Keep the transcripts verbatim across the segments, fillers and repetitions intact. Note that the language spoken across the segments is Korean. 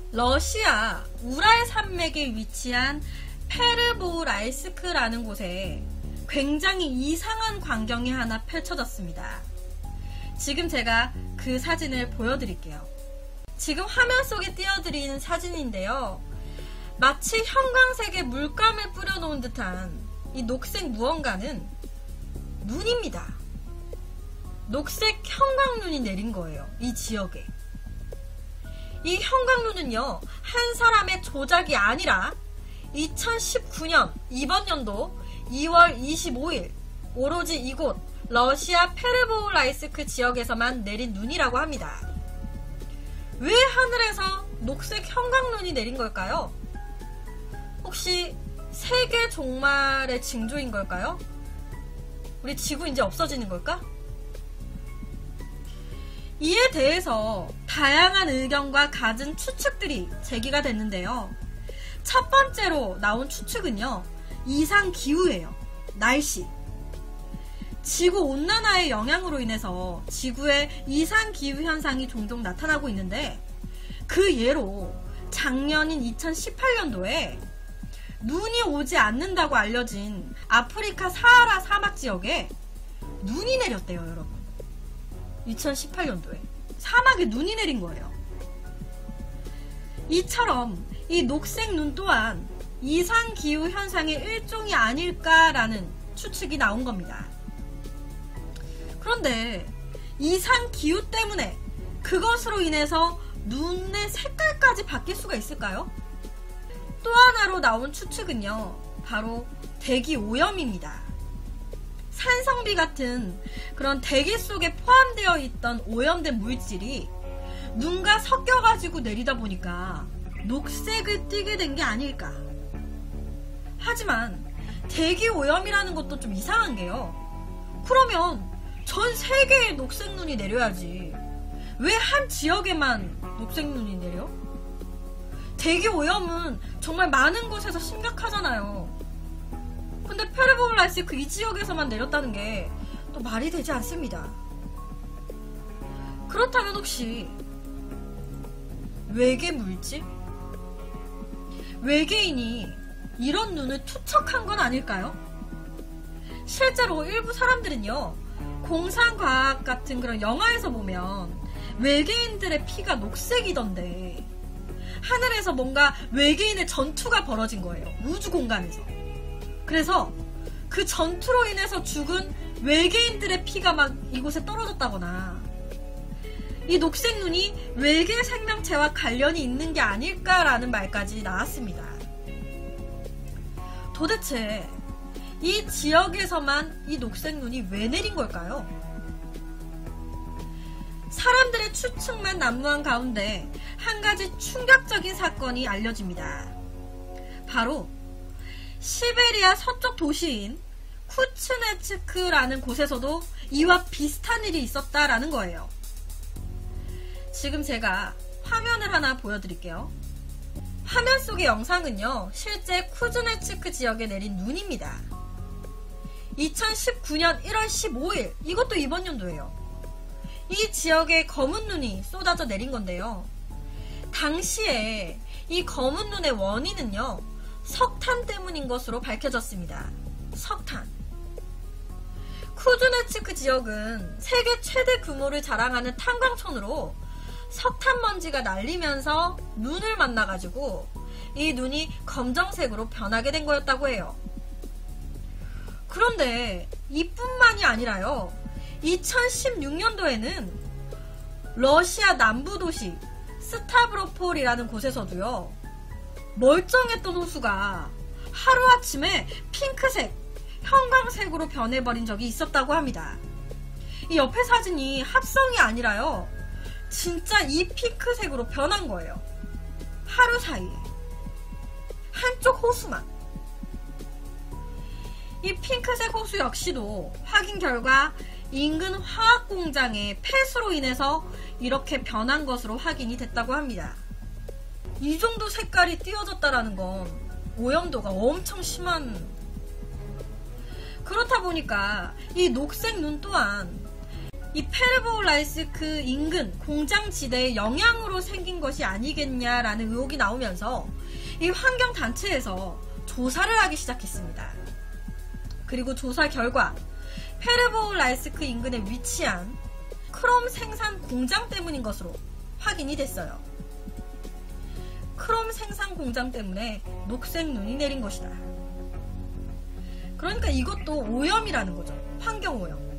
러시아 우랄 산맥에 위치한 페르보라이스크라는 곳에 굉장히 이상한 광경이 하나 펼쳐졌습니다. 지금 제가 그 사진을 보여드릴게요. 지금 화면 속에 띄워드린 사진인데요. 마치 형광색의 물감을 뿌려놓은 듯한 이 녹색 무언가는 눈입니다. 녹색 형광눈이 내린 거예요. 이 지역에. 이 형광눈은요, 한 사람의 조작이 아니라 이천십구 년 이번 연도 이월 이십오일 오로지 이곳 러시아 페르보라이스크 지역에서만 내린 눈이라고 합니다. 왜 하늘에서 녹색 형광눈이 내린 걸까요? 혹시 세계 종말의 징조인 걸까요? 우리 지구 이제 없어지는 걸까? 이에 대해서 다양한 의견과 갖은 추측들이 제기가 됐는데요. 첫 번째로 나온 추측은요, 이상기후예요. 날씨. 지구온난화의 영향으로 인해서 지구에 이상기후 현상이 종종 나타나고 있는데, 그 예로 작년인 이천십팔 년도에 눈이 오지 않는다고 알려진 아프리카 사하라 사막 지역에 눈이 내렸대요, 여러분. 이천십팔 년도에 사막에 눈이 내린 거예요. 이처럼 이 녹색 눈 또한 이상기후 현상의 일종이 아닐까라는 추측이 나온 겁니다. 그런데 이상기후 때문에 그것으로 인해서 눈의 색깔까지 바뀔 수가 있을까요? 또 하나로 나온 추측은요, 바로 대기 오염입니다. 산성비 같은 그런 대기 속에 포함되어 있던 오염된 물질이 눈과 섞여가지고 내리다 보니까 녹색을 띠게 된 게 아닐까. 하지만 대기 오염이라는 것도 좀 이상한 게요. 그러면 전 세계에 녹색 눈이 내려야지. 왜 한 지역에만 녹색 눈이 내려? 대기 오염은 정말 많은 곳에서 심각하잖아요. 근데 페르보라이스크 이 지역에서만 내렸다는 게 또 말이 되지 않습니다. 그렇다면 혹시 외계 물질? 외계인이 이런 눈을 투척한 건 아닐까요? 실제로 일부 사람들은요, 공상과학 같은 그런 영화에서 보면 외계인들의 피가 녹색이던데 하늘에서 뭔가 외계인의 전투가 벌어진 거예요. 우주 공간에서. 그래서 그 전투로 인해서 죽은 외계인들의 피가 막 이곳에 떨어졌다거나, 이 녹색 눈이 외계 생명체와 관련이 있는 게 아닐까라는 말까지 나왔습니다. 도대체 이 지역에서만 이 녹색 눈이 왜 내린 걸까요? 사람들의 추측만 난무한 가운데 한 가지 충격적인 사건이 알려집니다. 바로 시베리아 서쪽 도시인 쿠츠네츠크라는 곳에서도 이와 비슷한 일이 있었다라는 거예요. 지금 제가 화면을 하나 보여드릴게요. 화면 속의 영상은요, 실제 쿠즈네츠크 지역에 내린 눈입니다. 이천십구 년 일월 십오일, 이것도 이번 연도예요. 이 지역에 검은 눈이 쏟아져 내린 건데요. 당시에 이 검은 눈의 원인은요, 석탄 때문인 것으로 밝혀졌습니다. 석탄. 쿠즈네츠크 지역은 세계 최대 규모를 자랑하는 탄광촌으로 석탄 먼지가 날리면서 눈을 만나가지고 이 눈이 검정색으로 변하게 된 거였다고 해요. 그런데 이뿐만이 아니라요, 이천십육 년도에는 러시아 남부 도시 스타브로폴이라는 곳에서도요, 멀쩡했던 호수가 하루아침에 핑크색, 형광색으로 변해버린 적이 있었다고 합니다. 이 옆에 사진이 합성이 아니라요, 진짜 이 핑크색으로 변한 거예요. 하루 사이에. 한쪽 호수만. 이 핑크색 호수 역시도 확인 결과 인근 화학공장의 폐수로 인해서 이렇게 변한 것으로 확인이 됐다고 합니다. 이 정도 색깔이 띄어졌다라는 건 오염도가 엄청 심한. 그렇다 보니까 이 녹색 눈 또한 이 페르보라이스크 인근 공장지대의 영향으로 생긴 것이 아니겠냐라는 의혹이 나오면서 이 환경단체에서 조사를 하기 시작했습니다. 그리고 조사 결과 페르보라이스크 인근에 위치한 크롬 생산 공장 때문인 것으로 확인이 됐어요. 크롬 생산 공장 때문에 녹색 눈이 내린 것이다. 그러니까 이것도 오염이라는 거죠. 환경오염.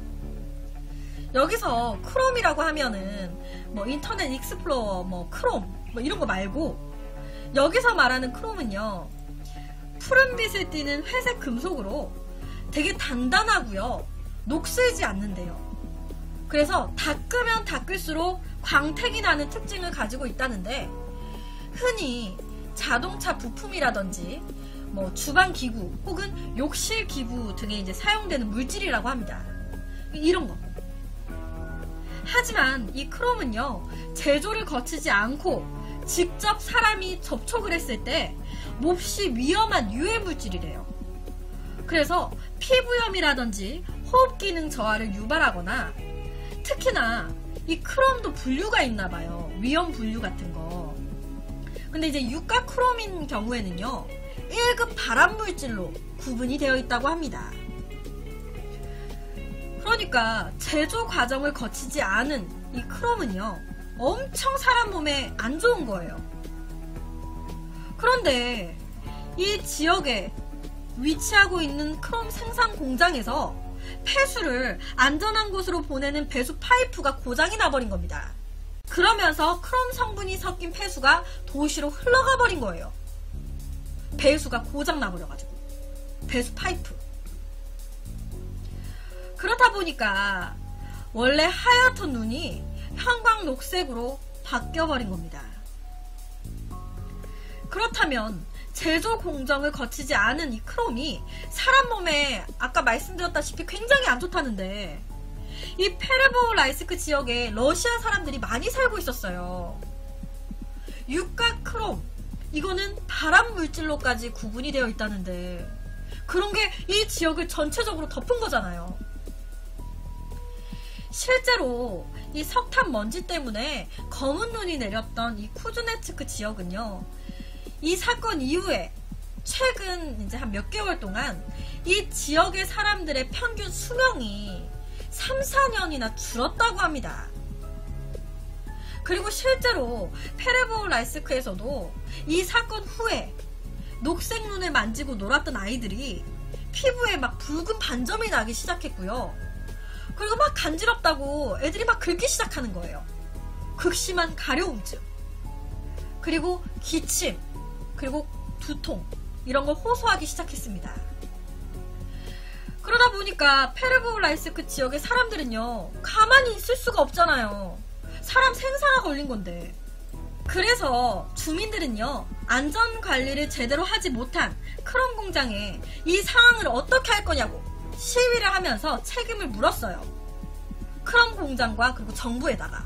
여기서 크롬이라고 하면은 뭐 인터넷 익스플로러, 뭐 크롬, 뭐 이런 거 말고 여기서 말하는 크롬은요, 푸른빛을 띠는 회색 금속으로 되게 단단하고요, 녹슬지 않는데요. 그래서 닦으면 닦을수록 광택이 나는 특징을 가지고 있다는데, 흔히 자동차 부품이라든지 뭐 주방 기구 혹은 욕실 기구 등에 이제 사용되는 물질이라고 합니다. 이런 거. 하지만 이 크롬은요, 제조를 거치지 않고 직접 사람이 접촉을 했을 때 몹시 위험한 유해 물질이래요. 그래서 피부염이라든지 호흡 기능 저하를 유발하거나, 특히나 이 크롬도 분류가 있나봐요. 위험 분류 같은 거. 근데 이제 유가 크롬인 경우에는요, 일 급 발암 물질로 구분이 되어 있다고 합니다. 그러니까 제조 과정을 거치지 않은 이 크롬은요, 엄청 사람 몸에 안 좋은 거예요. 그런데 이 지역에 위치하고 있는 크롬 생산 공장에서 폐수를 안전한 곳으로 보내는 배수 파이프가 고장이 나버린 겁니다. 그러면서 크롬 성분이 섞인 폐수가 도시로 흘러가 버린 거예요. 배수가 고장 나버려가지고. 배수 파이프. 그렇다 보니까 원래 하얗던 눈이 형광 녹색으로 바뀌어버린 겁니다. 그렇다면 제조 공정을 거치지 않은 이 크롬이 사람 몸에 아까 말씀드렸다시피 굉장히 안 좋다는데, 이 페르보라이스크 지역에 러시아 사람들이 많이 살고 있었어요. 유가 크롬, 이거는 발암 물질로까지 구분이 되어 있다는데, 그런 게 이 지역을 전체적으로 덮은 거잖아요. 실제로 이 석탄 먼지 때문에 검은 눈이 내렸던 이 쿠즈네츠크 지역은요, 이 사건 이후에 최근 이제 한 몇 개월 동안 이 지역의 사람들의 평균 수명이 삼, 사 년이나 줄었다고 합니다. 그리고 실제로 페르보라이스크에서도 이 사건 후에 녹색 눈을 만지고 놀았던 아이들이 피부에 막 붉은 반점이 나기 시작했고요. 그리고 막 간지럽다고 애들이 막 긁기 시작하는 거예요. 극심한 가려움증, 그리고 기침, 그리고 두통, 이런 걸 호소하기 시작했습니다. 그러다 보니까 페르보라이스크 지역의 사람들은요, 가만히 있을 수가 없잖아요. 사람 생사가 걸린 건데. 그래서 주민들은요, 안전관리를 제대로 하지 못한 크롬 공장에 이 상황을 어떻게 할 거냐고 시위를 하면서 책임을 물었어요. 크롬 공장과 그리고 정부에다가.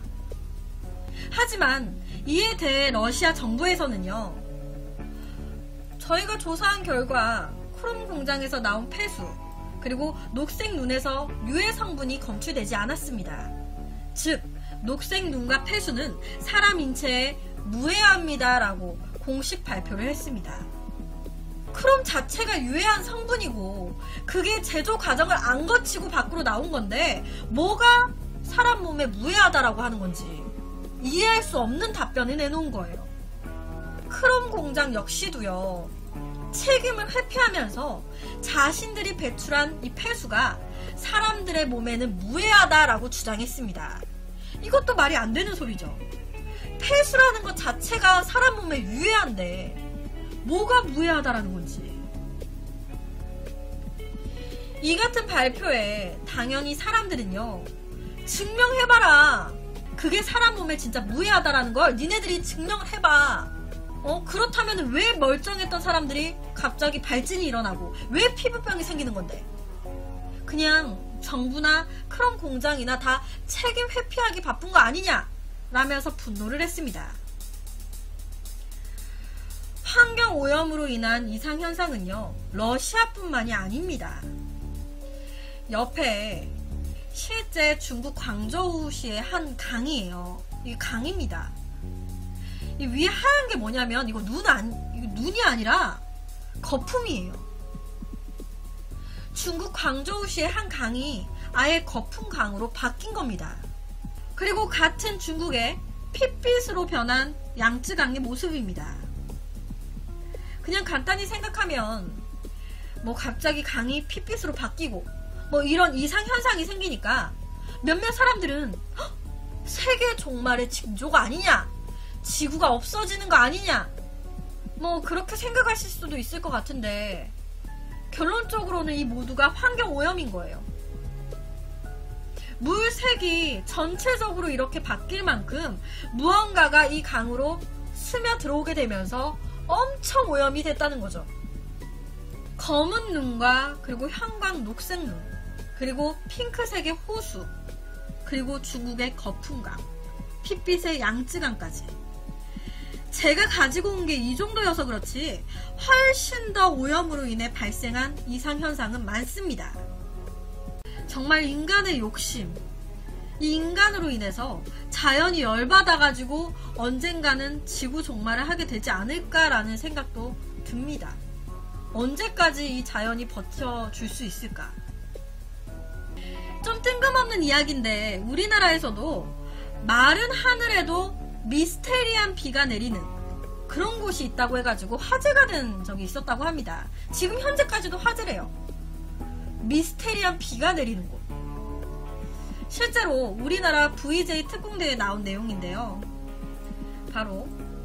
하지만 이에 대해 러시아 정부에서는요, 저희가 조사한 결과 크롬 공장에서 나온 폐수, 그리고 녹색 눈에서 유해 성분이 검출되지 않았습니다. 즉, 녹색 눈과 폐수는 사람 인체에 무해합니다 라고 공식 발표를 했습니다. 크롬 자체가 유해한 성분이고 그게 제조 과정을 안 거치고 밖으로 나온 건데 뭐가 사람 몸에 무해하다라고 하는 건지 이해할 수 없는 답변을 내놓은 거예요. 크롬 공장 역시도요, 책임을 회피하면서 자신들이 배출한 이 폐수가 사람들의 몸에는 무해하다라고 주장했습니다. 이것도 말이 안 되는 소리죠. 폐수라는 것 자체가 사람 몸에 유해한데 뭐가 무해하다라는 건지. 이 같은 발표에 당연히 사람들은요, 증명해봐라, 그게 사람 몸에 진짜 무해하다라는 걸 니네들이 증명을 해봐. 어 그렇다면 왜 멀쩡했던 사람들이 갑자기 발진이 일어나고 왜 피부병이 생기는 건데, 그냥 정부나 크롬 공장이나 다 책임 회피하기 바쁜 거 아니냐 라면서 분노를 했습니다. 환경오염으로 인한 이상현상은요, 러시아뿐만이 아닙니다. 옆에 실제 중국 광저우시의 한 강이에요. 이 강입니다. 이 위에 하얀 게 뭐냐면 이거 눈 안, 이거 눈이 아니라 거품이에요. 중국 광저우시의 한 강이 아예 거품강으로 바뀐 겁니다. 그리고 같은 중국의 핏빛으로 변한 양쯔강의 모습입니다. 그냥 간단히 생각하면 뭐 갑자기 강이 핏빛으로 바뀌고 뭐 이런 이상현상이 생기니까 몇몇 사람들은 헉, 세계 종말의 징조가 아니냐, 지구가 없어지는 거 아니냐, 뭐 그렇게 생각하실 수도 있을 것 같은데 결론적으로는 이 모두가 환경오염인 거예요. 물색이 전체적으로 이렇게 바뀔 만큼 무언가가 이 강으로 스며들어오게 되면서 엄청 오염이 됐다는 거죠. 검은 눈과 그리고 형광 녹색 눈, 그리고 핑크색의 호수, 그리고 중국의 거품강, 핏빛의 양쯔강까지. 제가 가지고 온 게 이 정도여서 그렇지 훨씬 더 오염으로 인해 발생한 이상현상은 많습니다. 정말 인간의 욕심, 이 인간으로 인해서 자연이 열받아가지고 언젠가는 지구 종말을 하게 되지 않을까라는 생각도 듭니다. 언제까지 이 자연이 버텨줄 수 있을까? 좀 뜬금없는 이야기인데 우리나라에서도 마른 하늘에도 미스테리한 비가 내리는 그런 곳이 있다고 해가지고 화제가 된 적이 있었다고 합니다. 지금 현재까지도 화제래요. 미스테리한 비가 내리는 곳. 실제로 우리나라 브이제이 특공대에 나온 내용인데요. 바로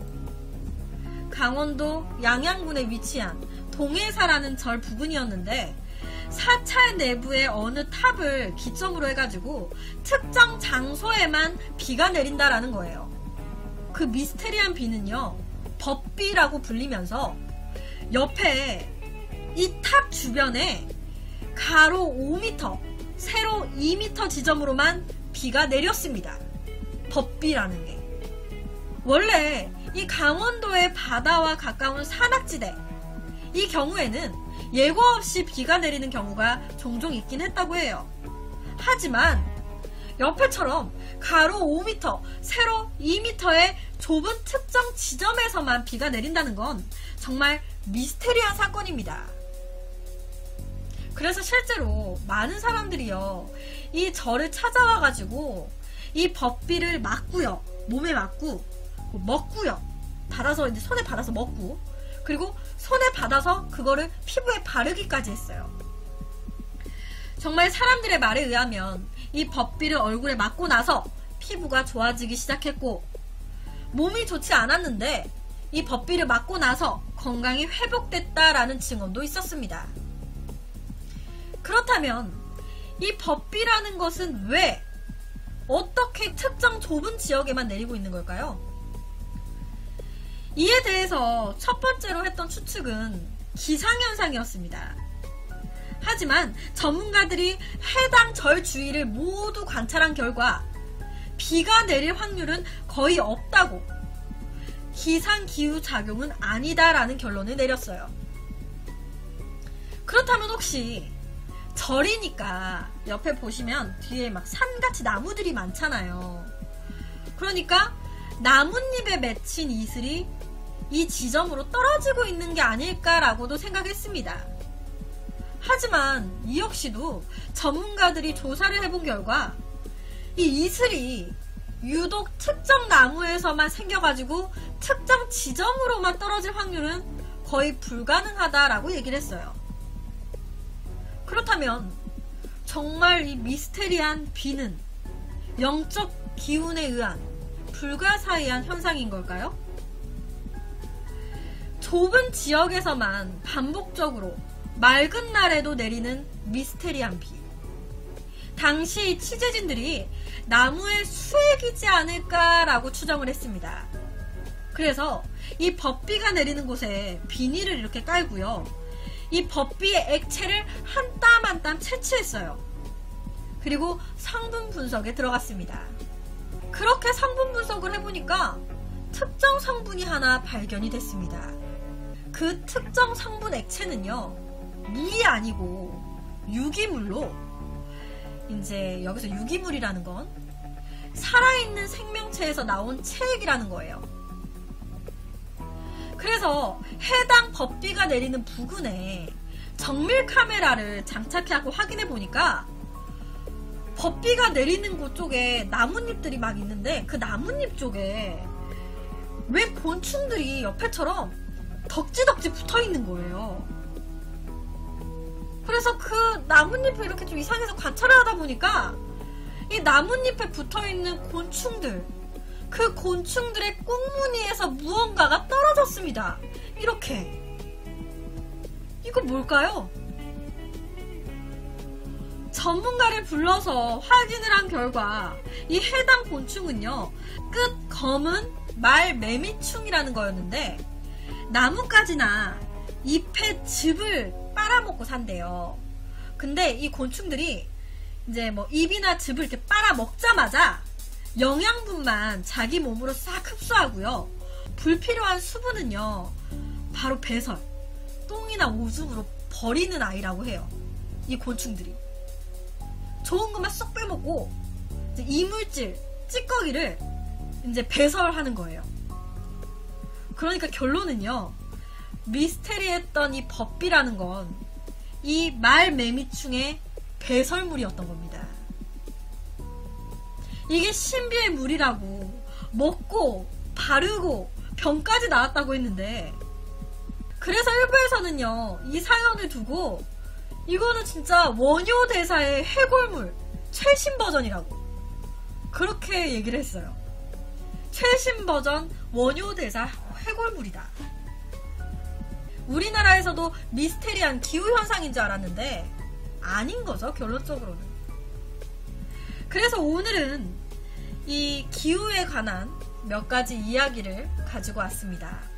강원도 양양군에 위치한 동해사라는 절 부근이었는데 사찰 내부의 어느 탑을 기점으로 해가지고 특정 장소에만 비가 내린다라는 거예요. 그 미스테리한 비는요, 법비라고 불리면서 옆에 이 탑 주변에 가로 오 미터, 세로 이 미터 지점으로만 비가 내렸습니다. 법비라는 게. 원래 이 강원도의 바다와 가까운 산악지대, 이 경우에는 예고 없이 비가 내리는 경우가 종종 있긴 했다고 해요. 하지만 옆에처럼 가로 오 미터, 세로 이 미터의 좁은 특정 지점에서만 비가 내린다는 건 정말 미스테리한 사건입니다. 그래서 실제로 많은 사람들이요, 이 절을 찾아와가지고 이 법비를 맞고요, 몸에 맞고 먹고요, 받아서 이제 손에 받아서 먹고, 그리고 손에 받아서 그거를 피부에 바르기까지 했어요. 정말 사람들의 말에 의하면 이 법비를 얼굴에 맞고 나서 피부가 좋아지기 시작했고, 몸이 좋지 않았는데 이 법비를 맞고 나서 건강이 회복됐다라는 증언도 있었습니다. 그렇다면 이 법비라는 것은 왜, 어떻게 특정 좁은 지역에만 내리고 있는 걸까요? 이에 대해서 첫 번째로 했던 추측은 기상현상이었습니다. 하지만 전문가들이 해당 절 주위를 모두 관찰한 결과 비가 내릴 확률은 거의 없다고, 기상기후 작용은 아니다라는 결론을 내렸어요. 그렇다면 혹시 절이니까 옆에 보시면 뒤에 막 산같이 나무들이 많잖아요. 그러니까 나뭇잎에 맺힌 이슬이 이 지점으로 떨어지고 있는 게 아닐까라고도 생각했습니다. 하지만 이 역시도 전문가들이 조사를 해본 결과 이 이슬이 유독 특정 나무에서만 생겨가지고 특정 지점으로만 떨어질 확률은 거의 불가능하다라고 얘기를 했어요. 그렇다면 정말 이 미스테리한 비는 영적 기운에 의한 불가사의한 현상인 걸까요? 좁은 지역에서만 반복적으로 맑은 날에도 내리는 미스테리한 비. 당시 취재진들이 나무의 수액이지 않을까라고 추정을 했습니다. 그래서 이 법비가 내리는 곳에 비닐을 이렇게 깔고요, 이 법비의 액체를 한 땀 한 땀 채취했어요. 그리고 성분 분석에 들어갔습니다. 그렇게 성분 분석을 해보니까 특정 성분이 하나 발견이 됐습니다. 그 특정 성분 액체는요, 물이 아니고 유기물로 이제 여기서 유기물이라는 건 살아있는 생명체에서 나온 체액이라는 거예요. 그래서 해당 법비가 내리는 부근에 정밀 카메라를 장착해갖고 확인해 보니까 법비가 내리는 곳 쪽에 나뭇잎들이 막 있는데 그 나뭇잎 쪽에 왜 곤충들이 옆에처럼 덕지덕지 붙어 있는 거예요. 그래서 그 나뭇잎을 이렇게 좀 이상해서 관찰을 하다 보니까 이 나뭇잎에 붙어 있는 곤충들, 그 곤충들의 꽁무니에서 무언가가 떨어졌습니다. 이렇게. 이거 뭘까요? 전문가를 불러서 확인을 한 결과 이 해당 곤충은요, 끝 검은 말매미충이라는 거였는데 나뭇가지나 잎의 즙을 빨아먹고 산대요. 근데 이 곤충들이 이제 뭐 잎이나 즙을 이렇게 빨아먹자마자 영양분만 자기 몸으로 싹 흡수하고요. 불필요한 수분은요, 바로 배설, 똥이나 오줌으로 버리는 아이라고 해요. 이 곤충들이. 좋은 것만 쏙 빼먹고 이제 이물질, 찌꺼기를 이제 배설하는 거예요. 그러니까 결론은요, 미스테리했던 이 법비라는 건 이 말매미충의 배설물이었던 겁니다. 이게 신비의 물이라고 먹고 바르고 병까지 나왔다고 했는데, 그래서 일부에서는요 이 사연을 두고 이거는 진짜 원효대사의 해골물 최신 버전이라고 그렇게 얘기를 했어요. 최신 버전 원효대사 해골물이다. 우리나라에서도 미스테리한 기후현상인 줄 알았는데 아닌 거죠, 결론적으로는. 그래서 오늘은 이 기후에 관한 몇 가지 이야기를 가지고 왔습니다.